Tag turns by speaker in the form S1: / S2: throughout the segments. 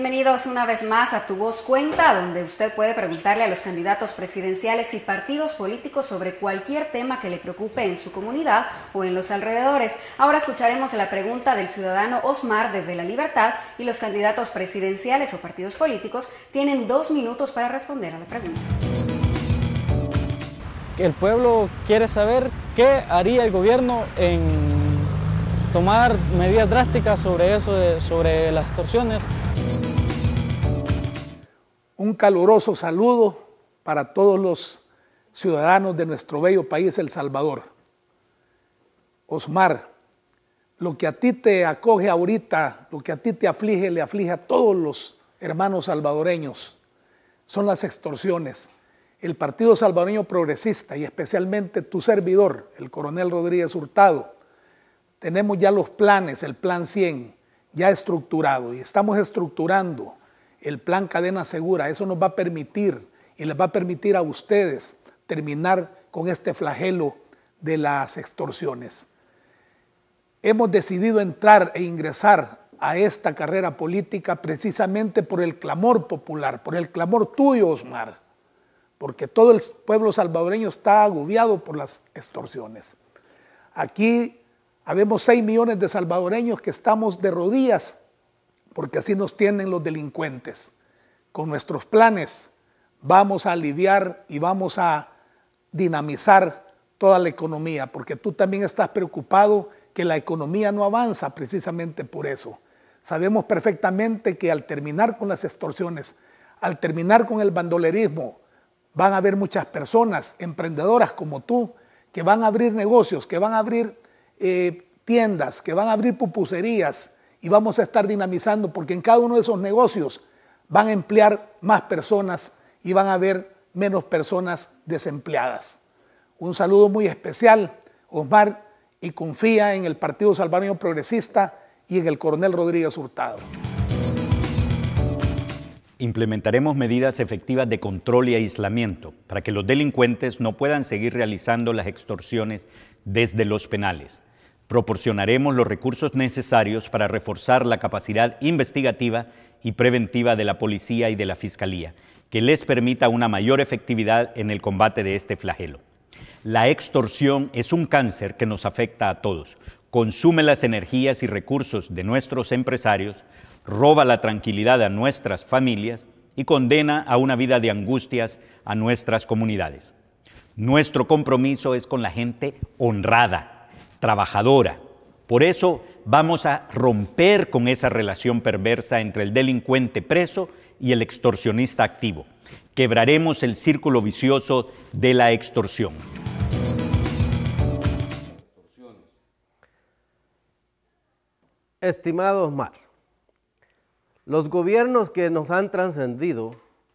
S1: Bienvenidos una vez más a Tu Voz Cuenta, donde usted puede preguntarle a los candidatos presidenciales y partidos políticos sobre cualquier tema que le preocupe en su comunidad o en los alrededores. Ahora escucharemos la pregunta del ciudadano Osmar desde La Libertad y los candidatos presidenciales o partidos políticos tienen 2 minutos para responder a la pregunta.
S2: El pueblo quiere saber qué haría el gobierno en tomar medidas drásticas sobre eso, sobre las extorsiones.
S3: Un caluroso saludo para todos los ciudadanos de nuestro bello país, El Salvador. Osmar, lo que a ti te acoge ahorita, lo que a ti te aflige, le aflige a todos los hermanos salvadoreños. Son las extorsiones. El Partido Salvadoreño Progresista y especialmente tu servidor, el coronel Rodríguez Hurtado, tenemos ya los planes, el plan 100, ya estructurado y estamos estructurando el plan Cadena Segura. Eso nos va a permitir y les va a permitir a ustedes terminar con este flagelo de las extorsiones. Hemos decidido entrar e ingresar a esta carrera política precisamente por el clamor popular, por el clamor tuyo, Osmar, porque todo el pueblo salvadoreño está agobiado por las extorsiones. Aquí habemos 6 millones de salvadoreños que estamos de rodillas porque así nos tienen los delincuentes. Con nuestros planes vamos a aliviar y vamos a dinamizar toda la economía, porque tú también estás preocupado que la economía no avanza precisamente por eso. Sabemos perfectamente que al terminar con las extorsiones, al terminar con el bandolerismo, van a haber muchas personas, emprendedoras como tú, que van a abrir negocios, que van a abrir tiendas, que van a abrir pupuserías, y vamos a estar dinamizando porque en cada uno de esos negocios van a emplear más personas y van a haber menos personas desempleadas. Un saludo muy especial, Osmar, y confía en el Partido Salvadoreño Progresista y en el coronel Rodríguez Hurtado.
S4: Implementaremos medidas efectivas de control y aislamiento para que los delincuentes no puedan seguir realizando las extorsiones desde los penales. Proporcionaremos los recursos necesarios para reforzar la capacidad investigativa y preventiva de la policía y de la fiscalía, que les permita una mayor efectividad en el combate de este flagelo. La extorsión es un cáncer que nos afecta a todos. Consume las energías y recursos de nuestros empresarios, roba la tranquilidad a nuestras familias y condena a una vida de angustias a nuestras comunidades. Nuestro compromiso es con la gente honrada, trabajadora. Por eso vamos a romper con esa relación perversa entre el delincuente preso y el extorsionista activo. Quebraremos el círculo vicioso de la extorsión.
S5: Estimado Osmar, los gobiernos que nos han trascendido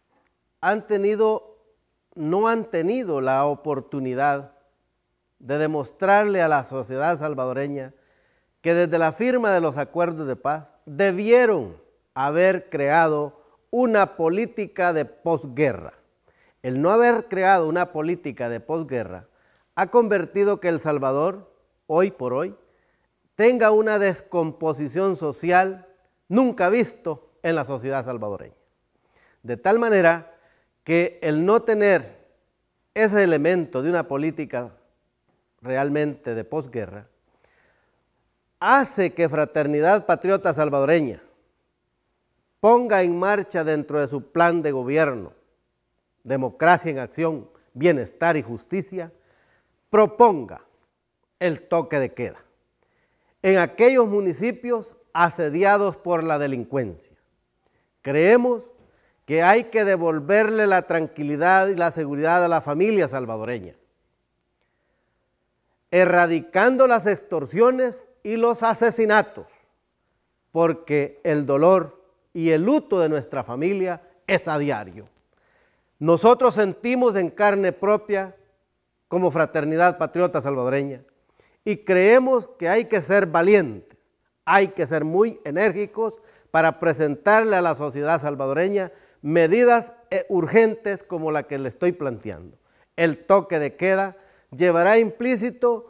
S5: no han tenido la oportunidad de demostrarle a la sociedad salvadoreña que desde la firma de los acuerdos de paz debieron haber creado una política de posguerra. El no haber creado una política de posguerra ha convertido que El Salvador, hoy por hoy, tenga una descomposición social nunca visto en la sociedad salvadoreña. De tal manera que el no tener ese elemento de una política realmente de posguerra, hace que Fraternidad Patriota Salvadoreña ponga en marcha dentro de su plan de gobierno, democracia en acción, bienestar y justicia, proponga el toque de queda en aquellos municipios asediados por la delincuencia. Creemos que hay que devolverle la tranquilidad y la seguridad a la familia salvadoreña, erradicando las extorsiones y los asesinatos, porque el dolor y el luto de nuestra familia es a diario. Nosotros sentimos en carne propia como Fraternidad Patriota Salvadoreña y creemos que hay que ser valientes, hay que ser muy enérgicos para presentarle a la sociedad salvadoreña medidas urgentes como la que le estoy planteando. El toque de queda llevará implícito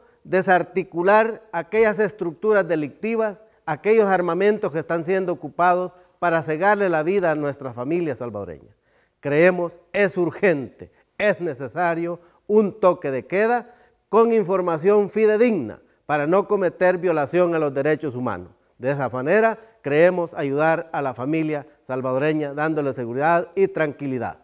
S5: desarticular aquellas estructuras delictivas, aquellos armamentos que están siendo ocupados para cegarle la vida a nuestra familia salvadoreña. Creemos es urgente, es necesario un toque de queda con información fidedigna para no cometer violación a los derechos humanos. De esa manera, creemos ayudar a la familia salvadoreña dándole seguridad y tranquilidad.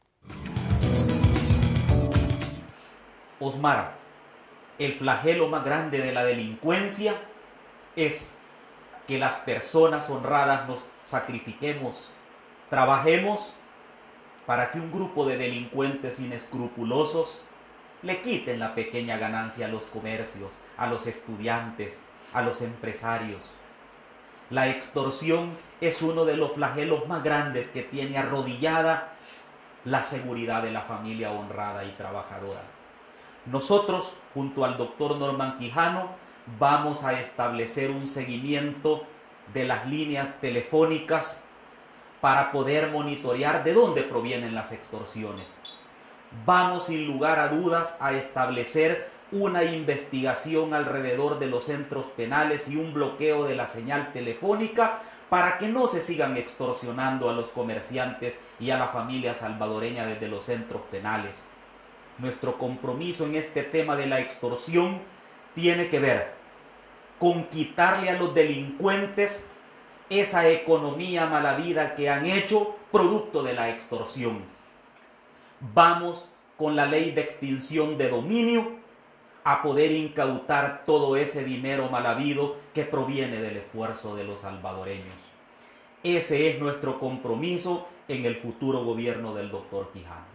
S6: Osmar, el flagelo más grande de la delincuencia es que las personas honradas nos sacrifiquemos, trabajemos para que un grupo de delincuentes inescrupulosos le quiten la pequeña ganancia a los comercios, a los estudiantes, a los empresarios. La extorsión es uno de los flagelos más grandes que tiene arrodillada la seguridad de la familia honrada y trabajadora. Nosotros, junto al doctor Norman Quijano, vamos a establecer un seguimiento de las líneas telefónicas para poder monitorear de dónde provienen las extorsiones. Vamos sin lugar a dudas a establecer una investigación alrededor de los centros penales y un bloqueo de la señal telefónica para que no se sigan extorsionando a los comerciantes y a la familia salvadoreña desde los centros penales. Nuestro compromiso en este tema de la extorsión tiene que ver con quitarle a los delincuentes esa economía mala vida que han hecho producto de la extorsión. Vamos con la ley de extinción de dominio a poder incautar todo ese dinero mal habido que proviene del esfuerzo de los salvadoreños. Ese es nuestro compromiso en el futuro gobierno del doctor Quijano.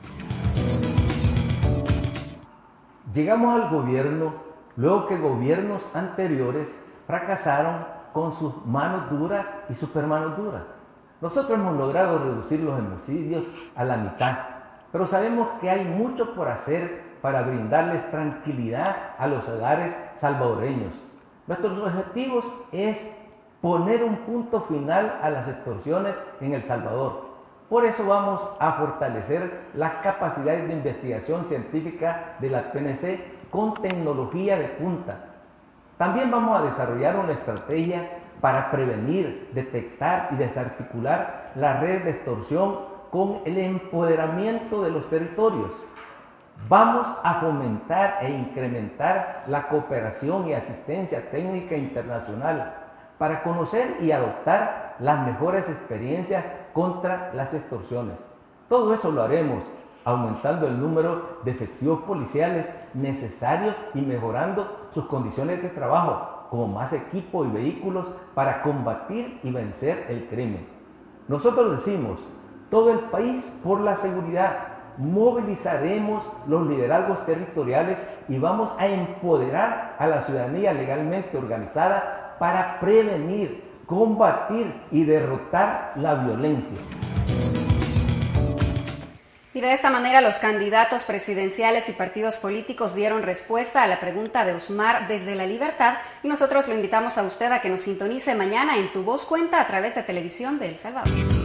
S7: Llegamos al gobierno luego que gobiernos anteriores fracasaron con sus manos duras y supermanos duras. Nosotros hemos logrado reducir los homicidios a la mitad, pero sabemos que hay mucho por hacer para brindarles tranquilidad a los hogares salvadoreños. Nuestros objetivos es poner un punto final a las extorsiones en El Salvador. Por eso vamos a fortalecer las capacidades de investigación científica de la PNC con tecnología de punta. También vamos a desarrollar una estrategia para prevenir, detectar y desarticular las redes de extorsión con el empoderamiento de los territorios. Vamos a fomentar e incrementar la cooperación y asistencia técnica internacional para conocer y adoptar las mejores experiencias contra las extorsiones. Todo eso lo haremos aumentando el número de efectivos policiales necesarios y mejorando sus condiciones de trabajo, como más equipo y vehículos para combatir y vencer el crimen. Nosotros decimos, todo el país por la seguridad. Movilizaremos los liderazgos territoriales y vamos a empoderar a la ciudadanía legalmente organizada para prevenir, combatir y derrotar la violencia.
S1: Y de esta manera los candidatos presidenciales y partidos políticos dieron respuesta a la pregunta de Osmar desde La Libertad y nosotros lo invitamos a usted a que nos sintonice mañana en Tu Voz Cuenta a través de Televisión de El Salvador.